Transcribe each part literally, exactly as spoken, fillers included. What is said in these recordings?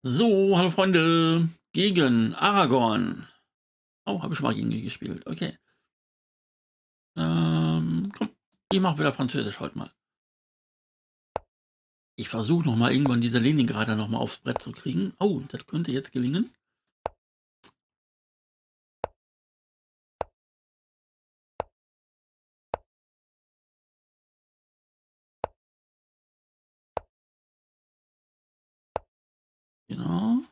So, hallo Freunde, gegen Aragorn. Oh, habe ich schon mal gegen die gespielt. Okay. Ähm, komm, ich mache wieder Französisch heute mal. Ich versuche noch mal irgendwann diese Leningrader noch mal aufs Brett zu kriegen. Oh, das könnte jetzt gelingen. Genau.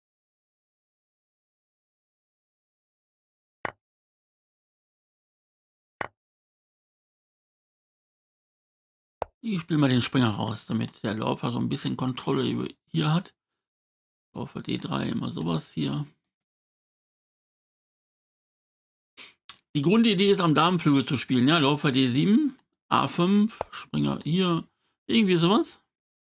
Ich spiele mal den Springer raus, damit der Läufer so ein bisschen Kontrolle über hier hat. Läufer D drei, immer sowas hier. Die Grundidee ist, am Damenflügel zu spielen. Ja, Läufer D sieben, A fünf, Springer hier, irgendwie sowas.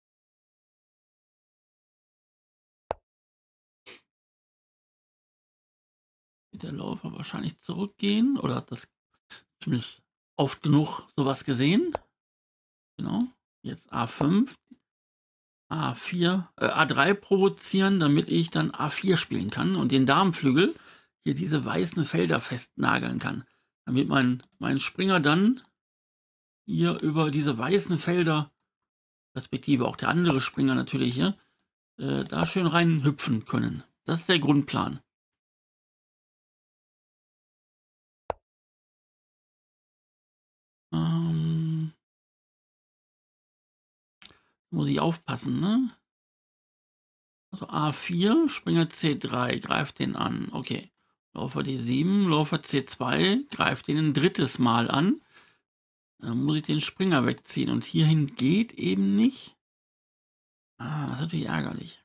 Wird der Läufer wahrscheinlich zurückgehen oder hat das zumindest oft genug sowas gesehen. Genau. Jetzt A fünf, A vier, äh, A drei provozieren, damit ich dann A vier spielen kann und den Damenflügel hier diese weißen Felder festnageln kann. Damit mein, mein Springer dann hier über diese weißen Felder, respektive auch der andere Springer natürlich hier, äh, da schön rein hüpfen können. Das ist der Grundplan. Ähm, muss ich aufpassen, ne? Also A vier, Springer C drei, greift den an. Okay. Läufer D sieben, Läufer C zwei, greift den ein drittes Mal an. Dann muss ich den Springer wegziehen. Und hierhin geht eben nicht. Ah, das ist natürlich ärgerlich.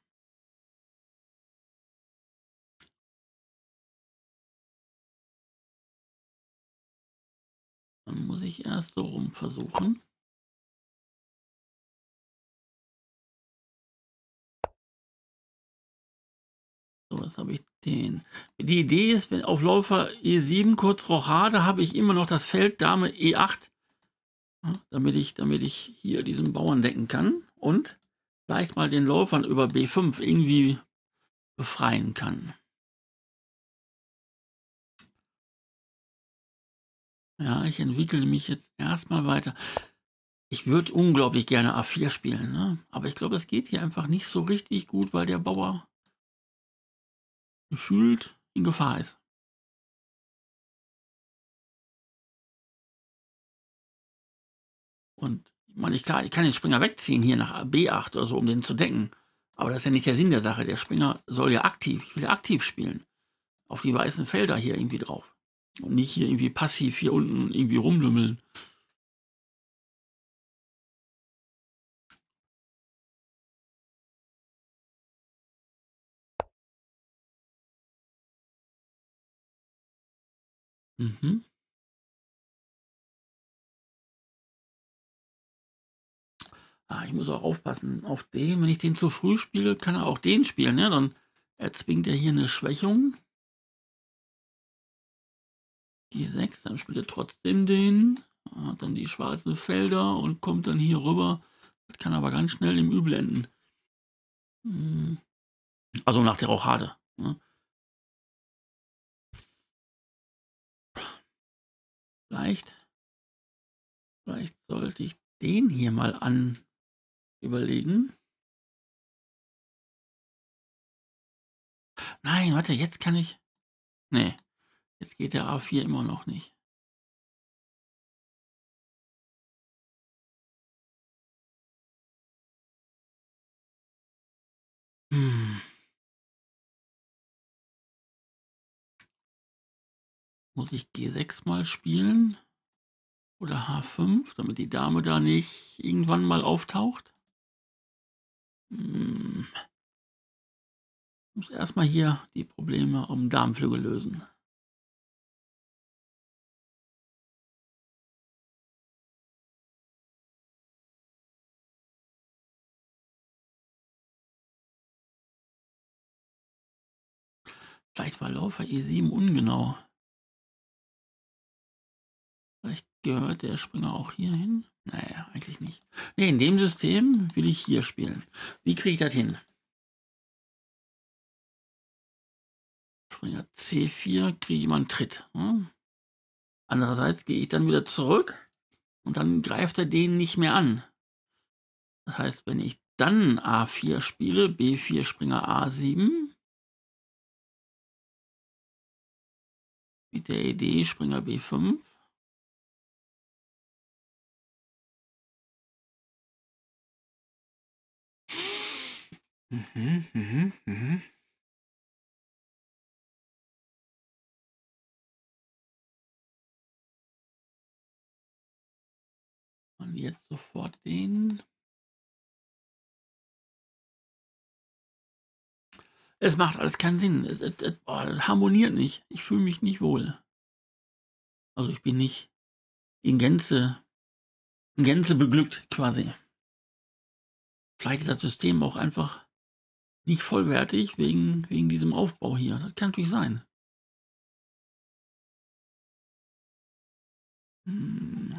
Dann muss ich erst so rum versuchen. So, jetzt habe ich den. Die Idee ist, wenn auf Läufer E sieben kurz Rochade habe ich immer noch das Feld Dame E acht, ja, damit ich, damit ich hier diesen Bauern decken kann und vielleicht mal den Läufern über B fünf irgendwie befreien kann. Ja, ich entwickle mich jetzt erstmal weiter. Ich würde unglaublich gerne A vier spielen, ne? Aber ich glaube, es geht hier einfach nicht so richtig gut, weil der Bauer gefühlt in Gefahr ist. Und ich meine, ich, klar, ich kann den Springer wegziehen hier nach B acht oder so, um den zu decken. Aber das ist ja nicht der Sinn der Sache. Der Springer soll ja aktiv, ich will ja aktiv spielen. Auf die weißen Felder hier irgendwie drauf. Und nicht hier irgendwie passiv hier unten irgendwie rumlümmeln. Mhm. Ah, ich muss auch aufpassen. Auf den, wenn ich den zu früh spiele, kann er auch den spielen. Ne? Dann erzwingt er hier eine Schwächung. G sechs, dann spielt er trotzdem den. Hat dann die schwarzen Felder und kommt dann hier rüber. Das kann aber ganz schnell im Übel enden. Hm. Also nach der Rochade. Ne? Vielleicht, vielleicht sollte ich den hier mal an überlegen. Nein, warte, jetzt kann ich. Nee, jetzt geht der A vier immer noch nicht. Hm. Muss ich G sechs mal spielen? Oder H fünf, damit die Dame da nicht irgendwann mal auftaucht? Hm. Ich muss erstmal hier die Probleme am Damenflügel lösen. Vielleicht war Läufer E sieben ungenau. Vielleicht gehört der Springer auch hier hin. Naja, eigentlich nicht. Nee, in dem System will ich hier spielen. Wie kriege ich das hin? Springer C vier, kriege ich immer einen Tritt. Ne? Andererseits gehe ich dann wieder zurück und dann greift er den nicht mehr an. Das heißt, wenn ich dann A vier spiele, B vier, Springer A sieben, mit der Idee Springer B fünf, mhm, mhm, mhm. Und jetzt sofort den. Es macht alles keinen Sinn. Es, es, es, oh, das harmoniert nicht. Ich fühle mich nicht wohl. Also ich bin nicht in Gänze, in Gänze beglückt quasi. Vielleicht ist das System auch einfach nicht vollwertig wegen, wegen diesem Aufbau hier. Das kann natürlich sein. Hm.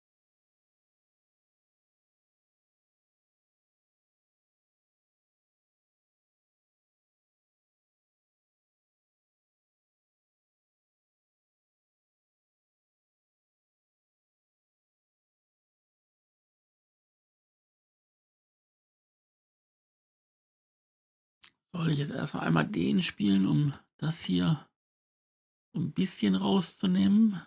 Soll ich jetzt erstmal einmal den spielen, um das hier so ein bisschen rauszunehmen?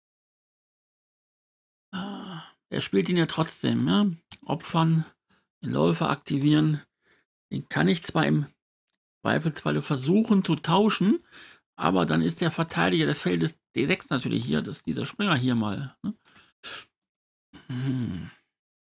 Ah, er spielt ihn ja trotzdem, ja? Opfern, den Läufer aktivieren. Den kann ich zwar im Zweifelsfalle versuchen zu tauschen, aber dann ist der Verteidiger des Feldes D sechs natürlich hier, dass dieser Springer hier mal. Ne? Hm.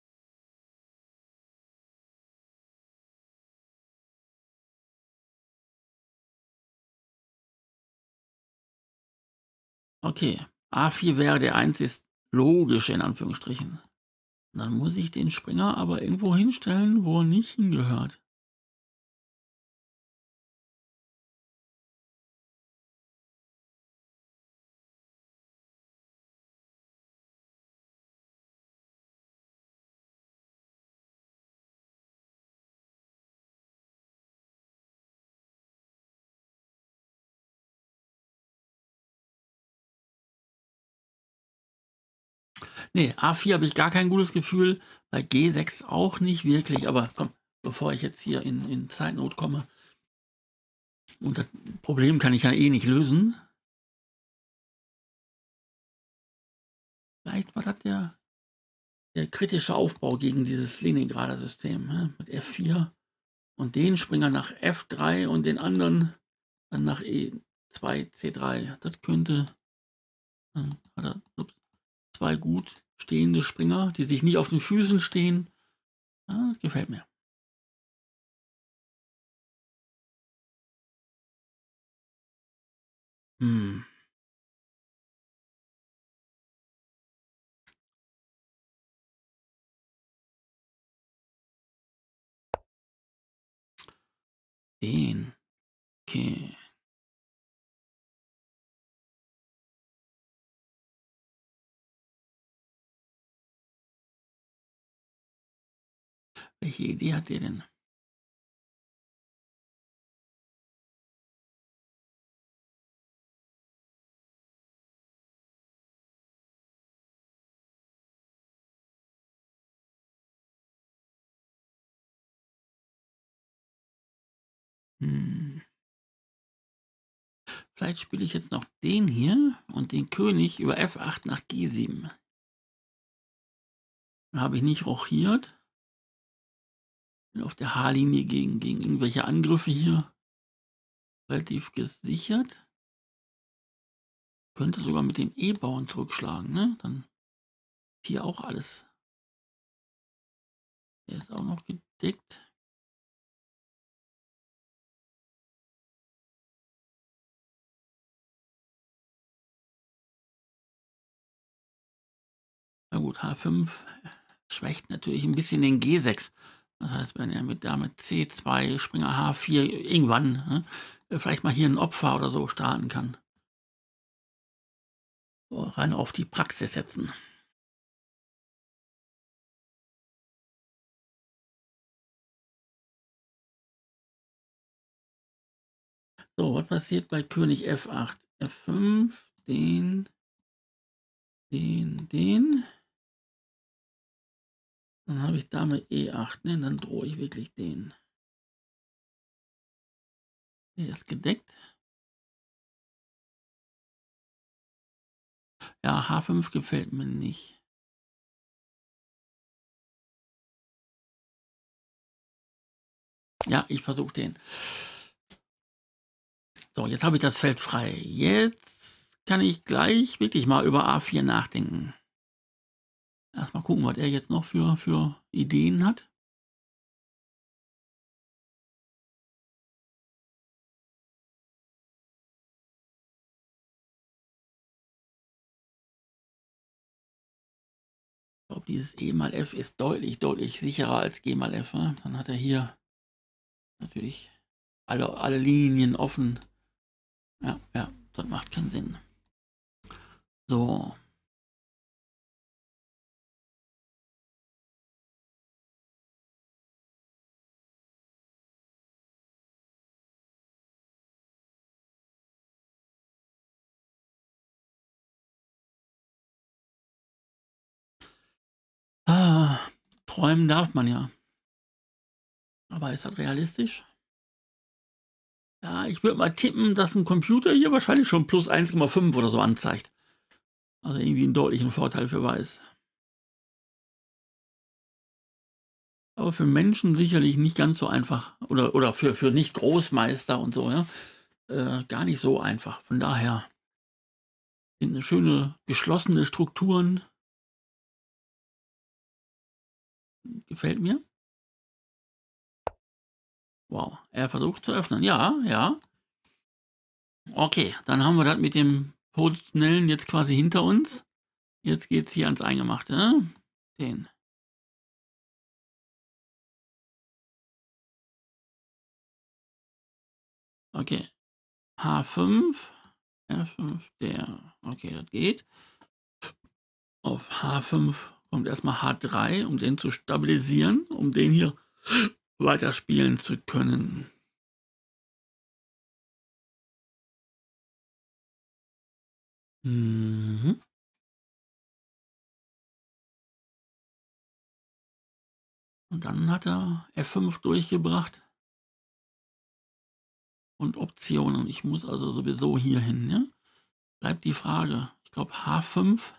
Okay, A vier wäre der einzig logische in Anführungsstrichen. Dann muss ich den Springer aber irgendwo hinstellen, wo er nicht hingehört. Nee, A vier habe ich gar kein gutes Gefühl, bei G sechs auch nicht wirklich, aber komm, bevor ich jetzt hier in, in Zeitnot komme, und das Problem kann ich ja eh nicht lösen. Vielleicht war das der, der kritische Aufbau gegen dieses Leningrader System, ne? Mit F vier und den Springer nach F drei und den anderen dann nach E zwei, C drei. Das könnte, dann hat er ups, zwei gut stehende Springer, die sich nicht auf den Füßen stehen. Ja, das gefällt mir. Hm. Den. Okay. Welche Idee hat ihr denn? Hm. Vielleicht spiele ich jetzt noch den hier und den König über F acht nach G sieben. Dann habe ich nicht rochiert. Bin auf der H-Linie gegen, gegen irgendwelche Angriffe hier relativ gesichert. Könnte sogar mit dem E-Bauern zurückschlagen, ne? Dann hier auch alles. Der ist auch noch gedeckt. Na gut, H fünf schwächt natürlich ein bisschen den G sechs. Das heißt, wenn er mit Dame C zwei, Springer H vier irgendwann, ne, vielleicht mal hier ein Opfer oder so starten kann. So, rein auf die Praxis setzen. So, was passiert bei König F acht? F fünf, den, den, den. Dann habe ich Dame E acht, ne? Dann drohe ich wirklich den. Der ist gedeckt. Ja, H fünf gefällt mir nicht. Ja, ich versuche den. So, jetzt habe ich das Feld frei. Jetzt kann ich gleich wirklich mal über A vier nachdenken. Erstmal gucken, was er jetzt noch für, für Ideen hat. Ich glaube, dieses E mal F ist deutlich, deutlich sicherer als G mal F. Ne? Dann hat er hier natürlich alle, alle Linien offen. Ja, ja, das macht keinen Sinn. So. Ah, träumen darf man ja. Aber ist das realistisch? Ja, ich würde mal tippen, dass ein Computer hier wahrscheinlich schon plus eins Komma fünf oder so anzeigt. Also irgendwie einen deutlichen Vorteil für Weiß. Aber für Menschen sicherlich nicht ganz so einfach. Oder, oder für, für Nicht-Großmeister und so, ja. Äh, gar nicht so einfach. Von daher sind eine schöne geschlossene Strukturen. Gefällt mir. Wow, er versucht zu öffnen. Ja, ja. Okay, dann haben wir das mit dem Positionellen jetzt quasi hinter uns. Jetzt geht es hier ans Eingemachte. Ne? Den. Okay. H fünf. F fünf, der. Okay, das geht. Auf H fünf kommt erstmal H drei, um den zu stabilisieren, um den hier weiterspielen zu können. Mhm. Und dann hat er F fünf durchgebracht. Und Optionen. Ich muss also sowieso hier hin. Ne? Bleibt die Frage. Ich glaube H fünf.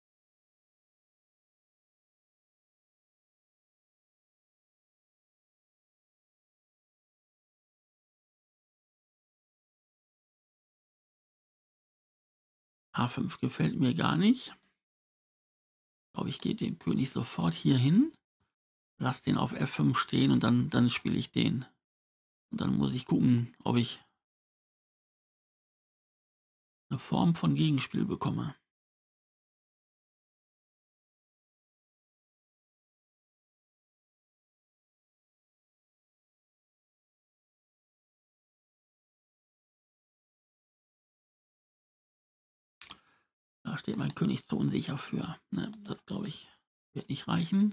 H fünf gefällt mir gar nicht. Ich glaube, ich gehe dem König sofort hier hin. Lass den auf F fünf stehen und dann, dann spiele ich den. Und dann muss ich gucken, ob ich eine Form von Gegenspiel bekomme. Da steht mein König zu unsicher für. Ne, das glaube ich, wird nicht reichen.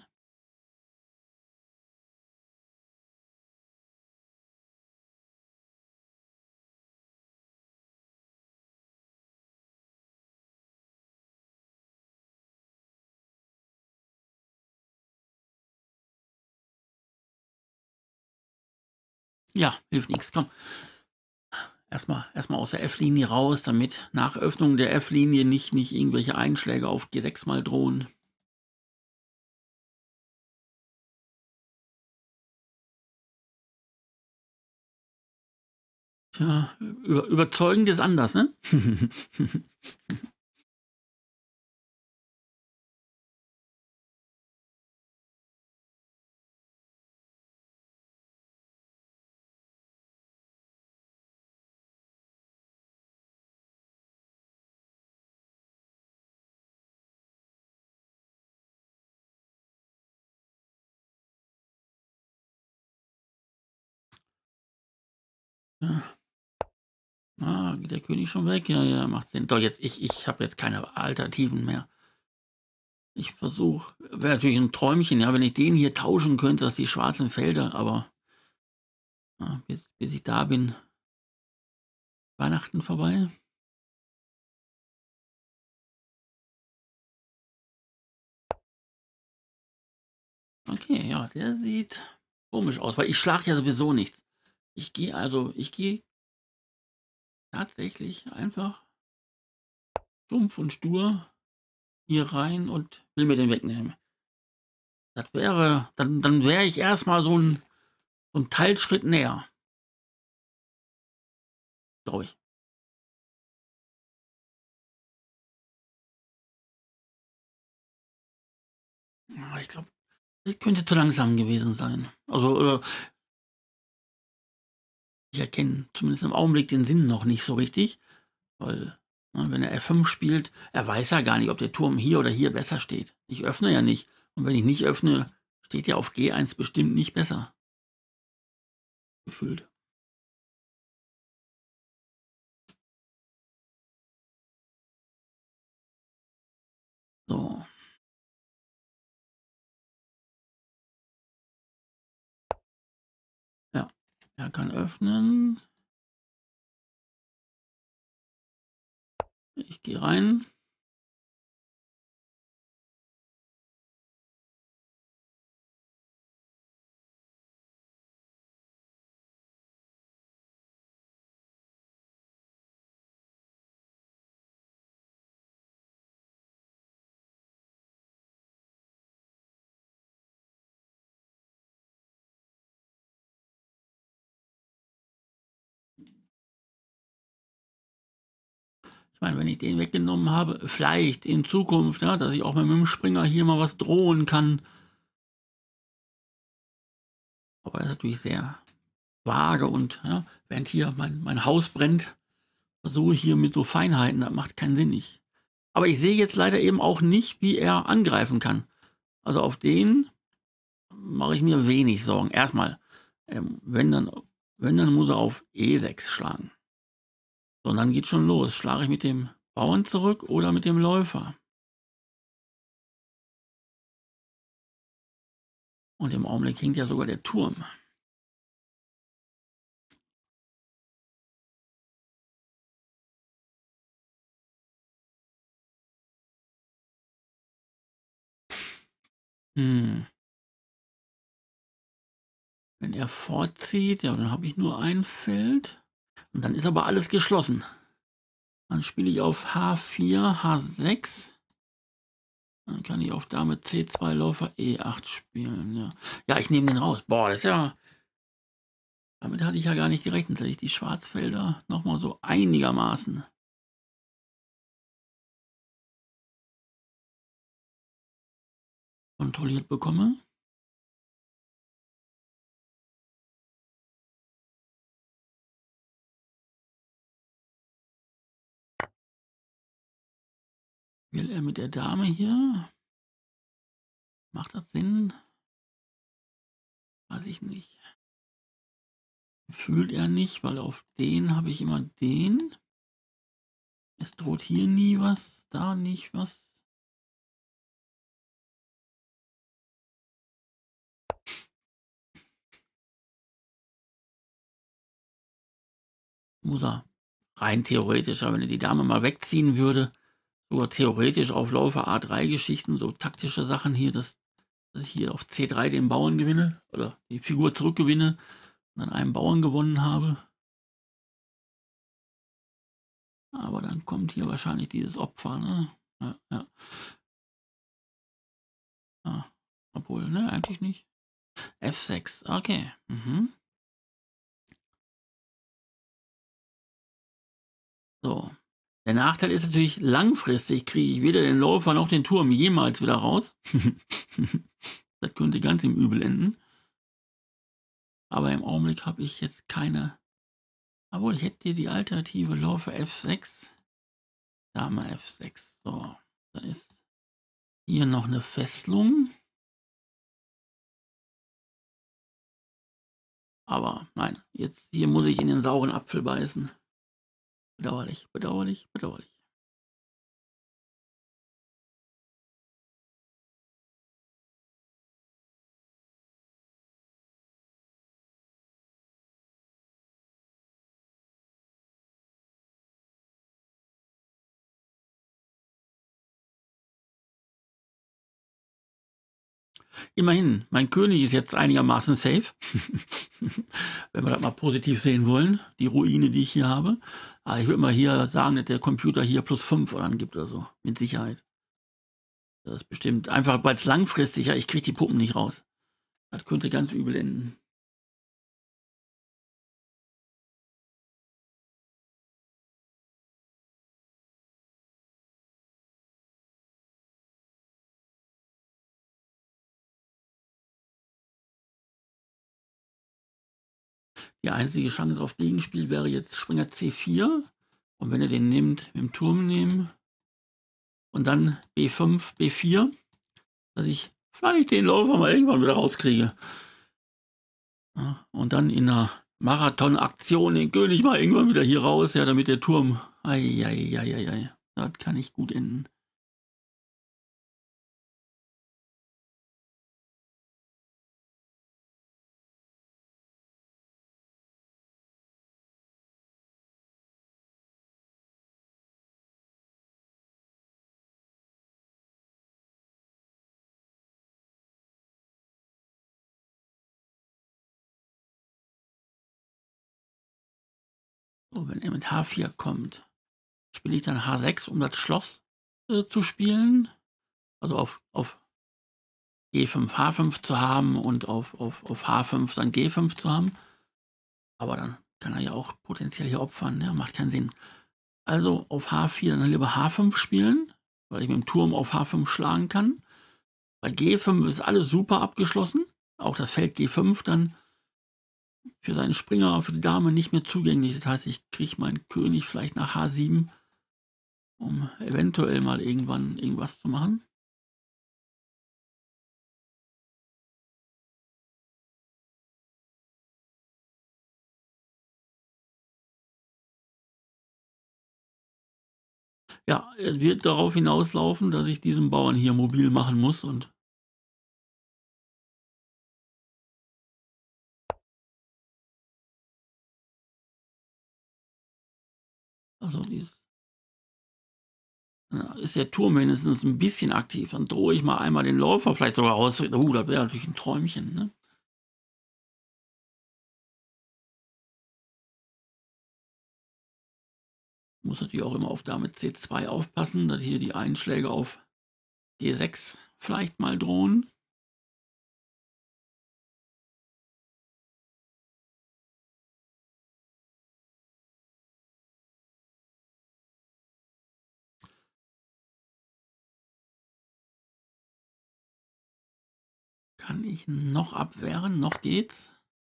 Ja, hilft nichts. Komm. Erstmal erstmal aus der F-Linie raus, damit nach Öffnung der F-Linie nicht, nicht irgendwelche Einschläge auf G sechs mal drohen. Tja, über, überzeugend ist anders, ne? Ja. Ah, geht der König schon weg? Ja, ja, macht Sinn. Doch, jetzt, ich, ich habe jetzt keine Alternativen mehr. Ich versuche, wäre natürlich ein Träumchen, ja, wenn ich den hier tauschen könnte, dass die schwarzen Felder, aber ja, bis, bis ich da bin, Weihnachten vorbei. Okay, ja, der sieht komisch aus, weil ich schlage ja sowieso nichts. Ich gehe also ich gehe tatsächlich einfach stumpf und stur hier rein und will mir den wegnehmen. Das wäre dann dann wäre ich erst mal so 'n so 'n Teilschritt näher. Glaube ich. Ja, ich glaube, das könnte zu langsam gewesen sein. Also, äh ich erkenne zumindest im Augenblick den Sinn noch nicht so richtig, weil, ne, wenn er F fünf spielt, er weiß ja gar nicht, ob der Turm hier oder hier besser steht. Ich öffne ja nicht. Und wenn ich nicht öffne, steht ja auf G eins bestimmt nicht besser. Gefühlt. So. Ja, er kann öffnen. Ich gehe rein. Ich meine, wenn ich den weggenommen habe, vielleicht in Zukunft, ja, dass ich auch mal mit dem Springer hier mal was drohen kann. Aber das ist natürlich sehr vage und, ja, während hier mein mein Haus brennt, versuche ich hier mit so Feinheiten, das macht keinen Sinn. Ich aber ich sehe jetzt leider eben auch nicht, wie er angreifen kann. Also, auf den mache ich mir wenig Sorgen. Erst mal, ähm, wenn dann wenn, dann muss er auf E sechs schlagen. So, und dann geht's schon los. Schlage ich mit dem Bauern zurück oder mit dem Läufer? Und im Augenblick hinkt ja sogar der Turm. Hm. Wenn er vorzieht, ja, dann habe ich nur ein Feld. Und dann ist aber alles geschlossen. Dann spiele ich auf H vier, H sechs. Dann kann ich auf Dame C zwei Läufer E acht spielen, ja. Ja, ich nehme den raus. Boah, das ist ja damit hatte ich ja gar nicht gerechnet, dass ich die Schwarzfelder noch mal so einigermaßen kontrolliert bekomme. Will er mit der Dame hier? Macht das Sinn? Weiß ich nicht. Fühlt er nicht, weil auf den habe ich immer den. Es droht hier nie was, da nicht was. Muss er rein theoretisch, aber wenn er die Dame mal wegziehen würde, sogar theoretisch auf Läufer A drei Geschichten, so taktische Sachen hier, dass, dass ich hier auf C drei den Bauern gewinne oder die Figur zurückgewinne und dann einen Bauern gewonnen habe. Aber dann kommt hier wahrscheinlich dieses Opfer, ne? Ja, ja. Ah, obwohl, ne, eigentlich nicht. F sechs, okay. Mhm. So. Der Nachteil ist natürlich, langfristig kriege ich weder den Läufer noch den Turm jemals wieder raus. Das könnte ganz im Übel enden. Aber im Augenblick habe ich jetzt keine. Obwohl, ich hätte hier die Alternative Läufer F sechs, Dame F sechs. So, dann ist hier noch eine Fesselung. Aber nein, jetzt hier muss ich in den sauren Apfel beißen. Bedauerlich, bedauerlich, bedauerlich. Immerhin, mein König ist jetzt einigermaßen safe. Wenn wir das mal positiv sehen wollen, die Ruine, die ich hier habe. Aber ich würde mal hier sagen, dass der Computer hier plus fünf oder gibt oder so. Mit Sicherheit. Das ist bestimmt einfach, weil es langfristig, ja, ich kriege die Puppen nicht raus. Das könnte ganz übel enden. Die einzige Chance auf Gegenspiel wäre jetzt Springer C vier. Und wenn er den nimmt, mit dem Turm nehmen. Und dann B fünf, B vier. Dass ich vielleicht den Läufer mal irgendwann wieder rauskriege. Ja, und dann in einer Marathon-Aktion den König mal irgendwann wieder hier raus, ja, damit der Turm. Eieieiei. Das kann nicht gut enden. So, wenn er mit H vier kommt, spiele ich dann H sechs, um das Schloss äh, zu spielen. Also auf, auf G fünf, H fünf zu haben und auf, auf, auf H fünf dann G fünf zu haben. Aber dann kann er ja auch potenziell hier opfern, ja, macht keinen Sinn. Also auf H vier dann lieber H fünf spielen, weil ich mit dem Turm auf H fünf schlagen kann. Bei G fünf ist alles super abgeschlossen. Auch das Feld G fünf dann für seinen Springer, für die Dame nicht mehr zugänglich. Das heißt, ich kriege meinen König vielleicht nach H sieben, um eventuell mal irgendwann irgendwas zu machen. Ja, es wird darauf hinauslaufen, dass ich diesen Bauern hier mobil machen muss und also dieses, ja, ist der Turm mindestens ein bisschen aktiv. Dann drohe ich mal einmal den Läufer vielleicht sogar raus. Uh, das wäre natürlich ein Träumchen, ne? Muss natürlich auch immer auf Dame C zwei aufpassen, dass hier die Einschläge auf G sechs vielleicht mal drohen. Kann ich noch abwehren? Noch geht's.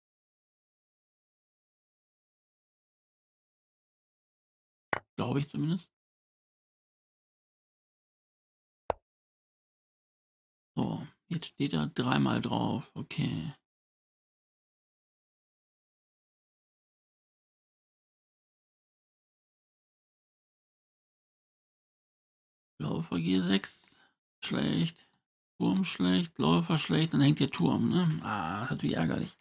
Glaube ich zumindest. So, jetzt steht er dreimal drauf. Okay. Läufer G sechs. Schlecht. Turm schlecht. Läufer schlecht. Dann hängt der Turm, ne? Ah, natürlich ärgerlich.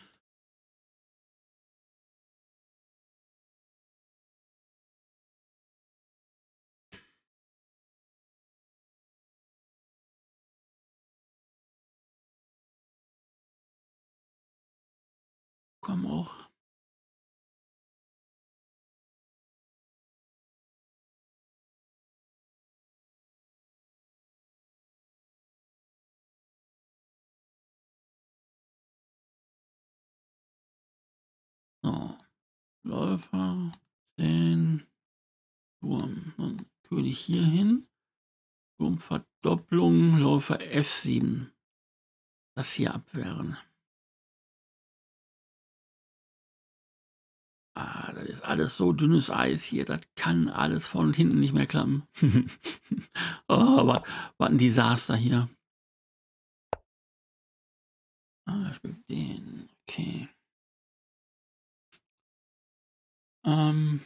Komm auch. So. Läufer. zehn. Turm. Dann König hier hin. Turmverdopplung. Läufer F sieben. Das hier abwehren. Ah, das ist alles so dünnes Eis hier. Das kann alles vorne und hinten nicht mehr klappen. Oh, was, was ein Desaster hier. Ah, er spielt den. Okay. Ähm.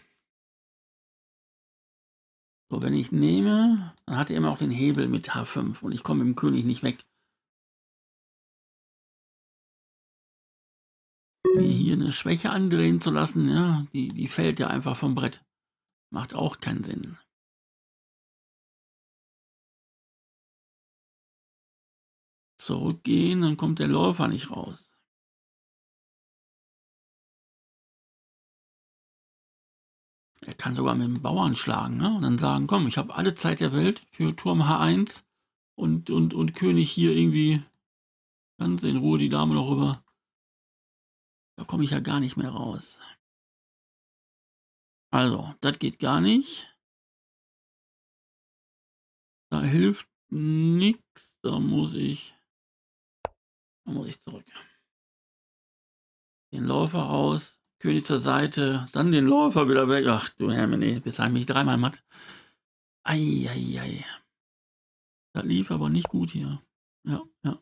So, wenn ich nehme, dann hat er immer auch den Hebel mit H fünf und ich komme mit dem König nicht weg. Mir hier eine Schwäche andrehen zu lassen, ja, die, die fällt ja einfach vom Brett. Macht auch keinen Sinn. zurückgehen, dann kommt der Läufer nicht raus. Er kann sogar mit dem Bauern schlagen, ne? Und dann sagen, komm, ich habe alle Zeit der Welt für Turm H eins und, und, und König hier irgendwie ganz in Ruhe die Dame noch rüber. Da komme ich ja gar nicht mehr raus. Also, das geht gar nicht. Da hilft nichts. Da muss ich, da muss ich zurück. Den Läufer raus, König zur Seite, dann den Läufer wieder weg. Ach du Hermine, bis dahin bin ich dreimal matt. Eieiei. Das lief aber nicht gut hier. Ja, ja.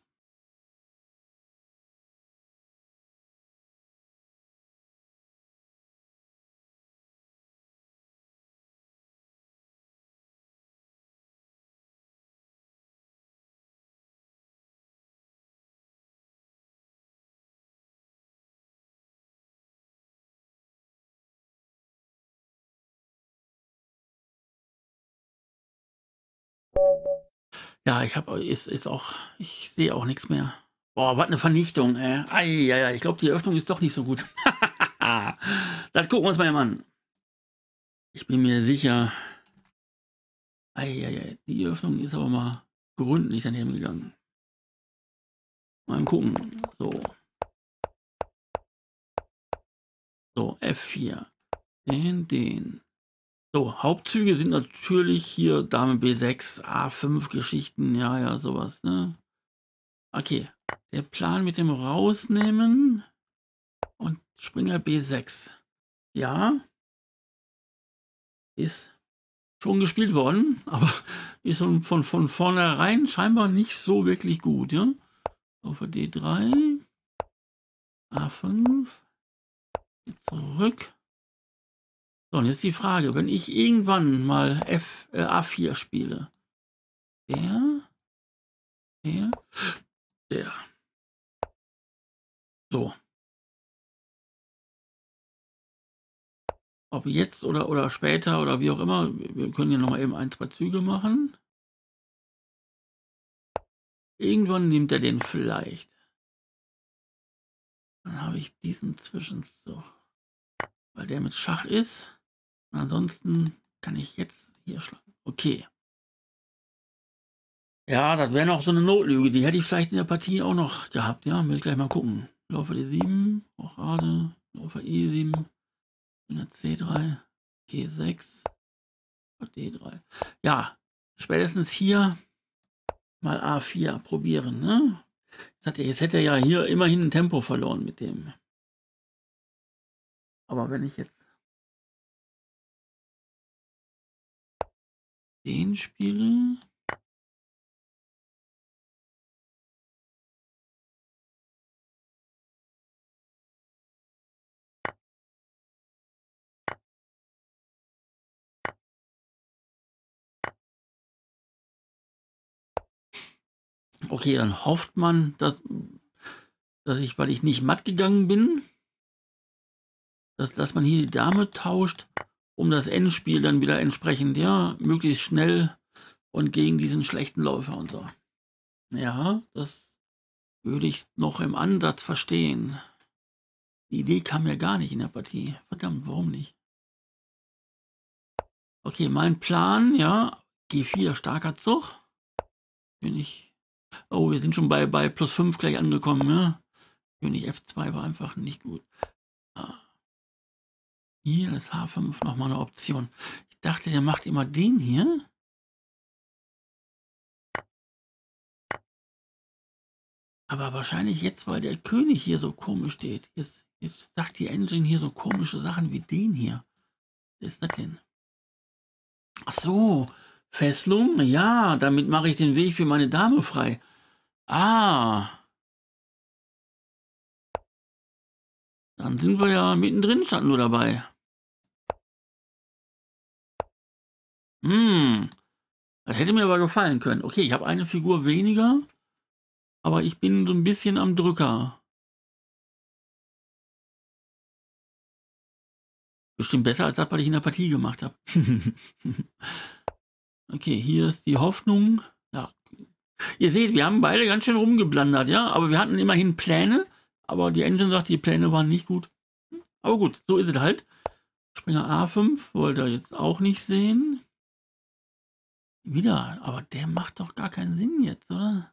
Ja, ich habe ist, ist auch, ich sehe auch nichts mehr. Boah, was eine Vernichtung, ey. Eieiei, ich glaube, die Öffnung ist doch nicht so gut. Das gucken wir uns mal an. Ich bin mir sicher. Eieiei, die Öffnung ist aber mal gründlich daneben gegangen. Mal gucken. So. So, F vier. Den, den. So, Hauptzüge sind natürlich hier Dame B sechs, A fünf Geschichten, ja, ja, sowas, ne? Okay, der Plan mit dem Rausnehmen und Springer B sechs. Ja, ist schon gespielt worden, aber ist von, von, von vornherein scheinbar nicht so wirklich gut, ja? Auf D drei, A fünf, zurück. So, und jetzt die Frage, wenn ich irgendwann mal F, äh, A vier spiele, der, der, der. So. Ob jetzt oder, oder später oder wie auch immer, wir können ja noch mal eben ein, zwei Züge machen. Irgendwann nimmt er den vielleicht. Dann habe ich diesen Zwischenzug, weil der mit Schach ist. Und ansonsten kann ich jetzt hier schlagen. Okay. Ja, das wäre noch so eine Notlüge. Die hätte ich vielleicht in der Partie auch noch gehabt. Ja, will ich gleich mal gucken. Läufer D sieben, auch gerade. Läufer E sieben, C drei, G sechs, D drei. Ja, spätestens hier mal A vier probieren. Ne? Jetzt, hat er, jetzt hätte er ja hier immerhin ein Tempo verloren mit dem. Aber wenn ich jetzt den spiele. Okay, dann hofft man, dass, dass ich, weil ich nicht matt gegangen bin, dass, dass man hier die Dame tauscht, um das Endspiel dann wieder entsprechend, ja, möglichst schnell und gegen diesen schlechten Läufer und so. Ja, das würde ich noch im Ansatz verstehen. Die Idee kam ja gar nicht in der Partie. Verdammt, warum nicht? Okay, mein Plan, ja, G vier, starker Zug. König. Oh, wir sind schon bei, bei plus fünf gleich angekommen, ja. König F zwei war einfach nicht gut. Ah. Hier ist H fünf nochmal eine Option. Ich dachte, der macht immer den hier. Aber wahrscheinlich jetzt, weil der König hier so komisch steht. Jetzt, jetzt sagt die Engine hier so komische Sachen wie den hier. Was ist das denn? Ach so, Fesselung? Ja, damit mache ich den Weg für meine Dame frei. Ah. Dann sind wir ja mittendrin, stand nur dabei. Hm. Das hätte mir aber gefallen können. Okay, ich habe eine Figur weniger, aber ich bin so ein bisschen am Drücker. Bestimmt besser als das, was ich in der Partie gemacht habe. Okay, hier ist die Hoffnung. Ja, Ihr seht, wir haben beide ganz schön rumgeblandert, ja, aber wir hatten immerhin Pläne, aber die Engine sagt, die Pläne waren nicht gut. Aber gut, so ist es halt. Springer A fünf wollte er jetzt auch nicht sehen. Wieder, aber der macht doch gar keinen Sinn jetzt, oder?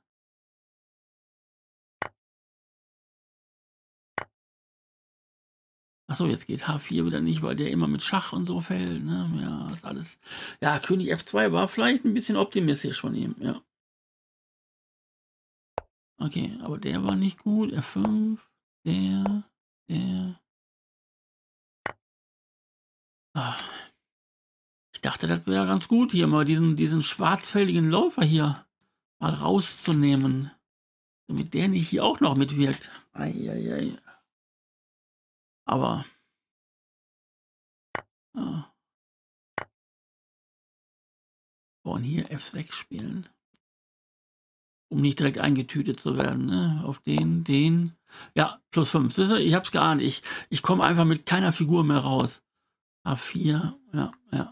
Achso, jetzt geht H vier wieder nicht, weil der immer mit Schach und so fällt. Ne? Ja, ist alles. Ja, König F zwei war vielleicht ein bisschen optimistisch von ihm, ja. Okay, aber der war nicht gut. F fünf, der, der. Ah. Ich dachte, das wäre ganz gut, hier mal diesen, diesen schwarzfeldigen Läufer hier mal rauszunehmen. Damit der nicht hier auch noch mitwirkt. Eieiei. Aber. Ah. Wollen hier F sechs spielen. Um nicht direkt eingetütet zu werden. Ne? Auf den, den. Ja, plus fünf. Ich hab's geahnt. Ich, ich komme einfach mit keiner Figur mehr raus. A vier. Ja, ja.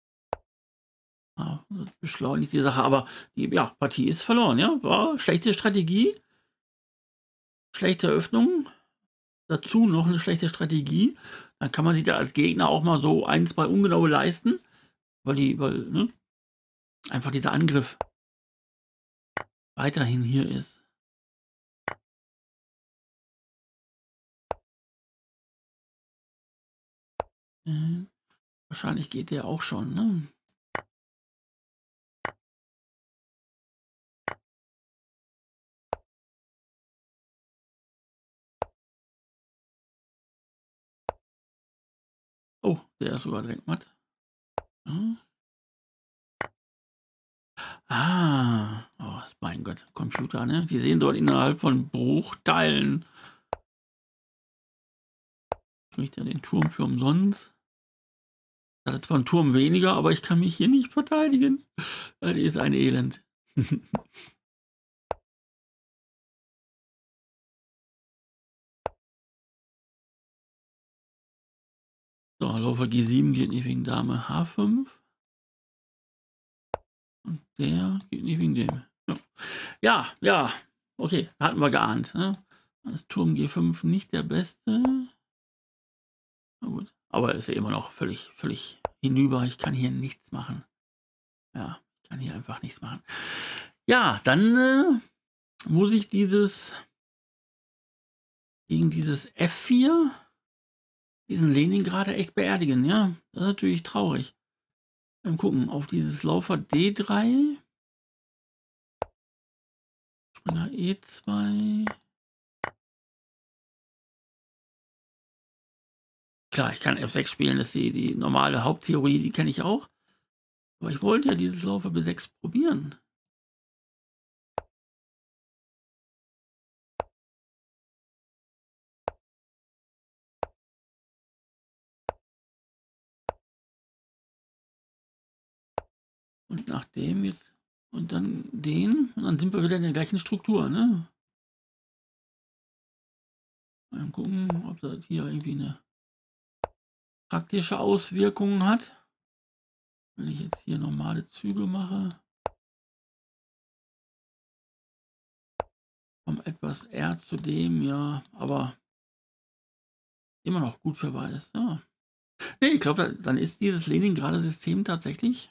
Ah, das beschleunigt die Sache. Aber die ja, Partie ist verloren. Ja, war schlechte Strategie. Schlechte Öffnung. Dazu noch eine schlechte Strategie. Dann kann man sich da als Gegner auch mal so ein, zwei ungenaue leisten. Weil die, weil, ne? Einfach dieser Angriff weiterhin hier ist. Äh, wahrscheinlich geht der auch schon, ne? Oh, der ist sogar direkt matt. Hm? Ah, oh, mein Gott, Computer, ne? Die sehen dort innerhalb von Bruchteilen. Kriegt er den Turm für umsonst? Das ist zwar ein Turm weniger, aber ich kann mich hier nicht verteidigen. Das ist ein Elend. So, Läufer G sieben geht nicht wegen Dame H fünf. Und der geht nicht wegen dem. Ja, ja, ja. Okay, hatten wir geahnt. Ne? Das Turm G fünf nicht der beste. Na gut. Aber ist ja immer noch völlig, völlig hinüber. Ich kann hier nichts machen. Ja, ich kann hier einfach nichts machen. Ja, dann äh, muss ich dieses gegen dieses F vier diesen Leningrad echt beerdigen. Ja, das ist natürlich traurig. Beim Gucken auf dieses Läufer D drei. Springer E zwei. Klar, ich kann F sechs spielen, das ist die, die normale Haupttheorie, die kenne ich auch. Aber ich wollte ja dieses Läufer B sechs probieren. Und nach dem jetzt und dann den und dann sind wir wieder in der gleichen Struktur, ne? Mal gucken, ob das hier irgendwie eine praktische Auswirkung hat. Wenn ich jetzt hier normale Züge mache, vom etwas R zu dem, ja, aber immer noch gut für Weiß. Ja. Nee, ich glaube, dann ist dieses Leningrader System tatsächlich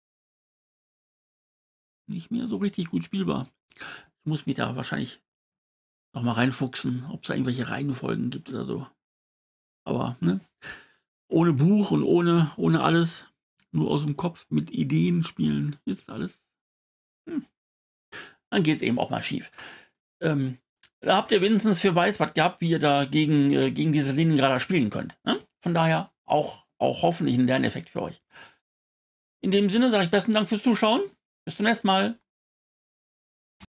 nicht mehr so richtig gut spielbar. Ich muss mich da wahrscheinlich noch mal reinfuchsen, ob es da irgendwelche Reihenfolgen gibt oder so. Aber ne, ohne Buch und ohne, ohne alles, nur aus dem Kopf mit Ideen spielen, ist alles. Hm. Dann geht es eben auch mal schief. Ähm, da habt ihr wenigstens für Weiß was gehabt, wie ihr da gegen, äh, gegen diese Leningrader spielen könnt. Ne? Von daher auch, auch hoffentlich ein Lerneffekt für euch. In dem Sinne sage ich besten Dank fürs Zuschauen. Bis zum nächsten Mal.